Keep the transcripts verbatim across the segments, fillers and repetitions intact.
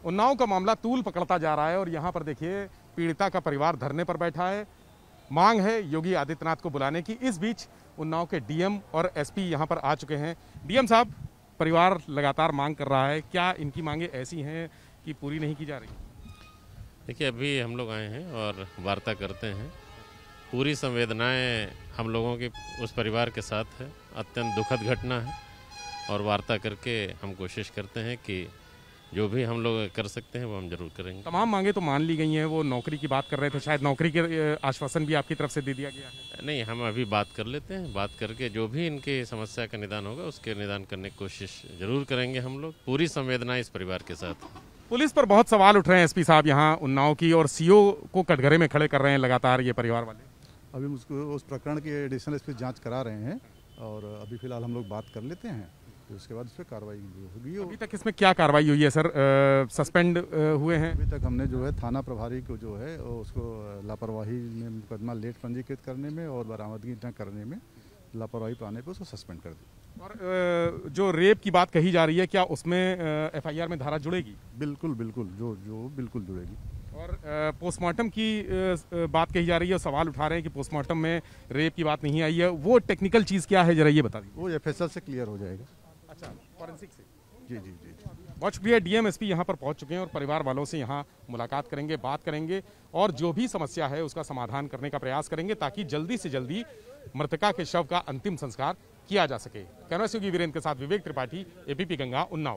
उन्नाव का मामला तूल पकड़ता जा रहा है और यहाँ पर देखिए पीड़िता का परिवार धरने पर बैठा है। मांग है योगी आदित्यनाथ को बुलाने की। इस बीच उन्नाव के डीएम और एसपी यहाँ पर आ चुके हैं। डीएम साहब, परिवार लगातार मांग कर रहा है, क्या इनकी मांगे ऐसी हैं कि पूरी नहीं की जा रही? देखिए, अभी हम लोग आए हैं और वार्ता करते हैं। पूरी संवेदनाएं हम लोगों की उस परिवार के साथ है। अत्यंत दुखद घटना है और वार्ता करके हम कोशिश करते हैं कि जो भी हम लोग कर सकते हैं वो हम जरूर करेंगे। तमाम मांगे तो मान ली गई हैं। वो नौकरी की बात कर रहे थे, शायद नौकरी के आश्वासन भी आपकी तरफ से दे दिया गया है? नहीं, हम अभी बात कर लेते हैं। बात करके जो भी इनकी समस्या का निदान होगा उसके निदान करने की कोशिश जरूर करेंगे। हम लोग पूरी संवेदना इस परिवार के साथ। पुलिस पर बहुत सवाल उठ रहे हैं एसपी साहब यहाँ उन्नाव की, और सीओ को कटघरे में खड़े कर रहे हैं लगातार ये परिवार वाले। अभी उसको उस प्रकरण की एडिशनल एसपी जांच करा रहे हैं और अभी फिलहाल हम लोग बात कर लेते हैं, तो उसके बाद उस पर कार्रवाई होगी। अभी तक इसमें क्या कार्रवाई हुई है सर? सस्पेंड हुए हैं? अभी तक हमने जो है थाना प्रभारी को जो है उसको लापरवाही में मुकदमा लेट पंजीकृत करने में और बरामदगी न करने में लापरवाही पाने पर उसको सस्पेंड कर दिया। और जो रेप की बात कही जा रही है, क्या उसमें एफआईआर में धारा जुड़ेगी? बिल्कुल बिल्कुल, जो जो बिल्कुल जुड़ेगी। और पोस्टमार्टम की बात कही जा रही है, सवाल उठा रहे हैं कि पोस्टमार्टम में रेप की बात नहीं आई है। वो टेक्निकल चीज़ क्या है, जरा ये बता दीजिए। वो एफएसएल से क्लियर हो जाएगा। अच्छा, फॉरेंसिक से? जी जी जी जी। बहुत शुक्रिया। डीएम एसपी यहाँ पर पहुँच चुके हैं और परिवार वालों से यहाँ मुलाकात करेंगे, बात करेंगे और जो भी समस्या है उसका समाधान करने का प्रयास करेंगे ताकि जल्दी से जल्दी मृतका के शव का अंतिम संस्कार किया जा सके। कैमरा योगी वीरेंद्र के साथ विवेक त्रिपाठी, एबीपी गंगा, उन्नाव।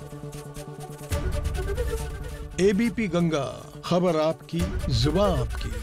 एबीपी गंगा, खबर आपकी, जुबान आपकी।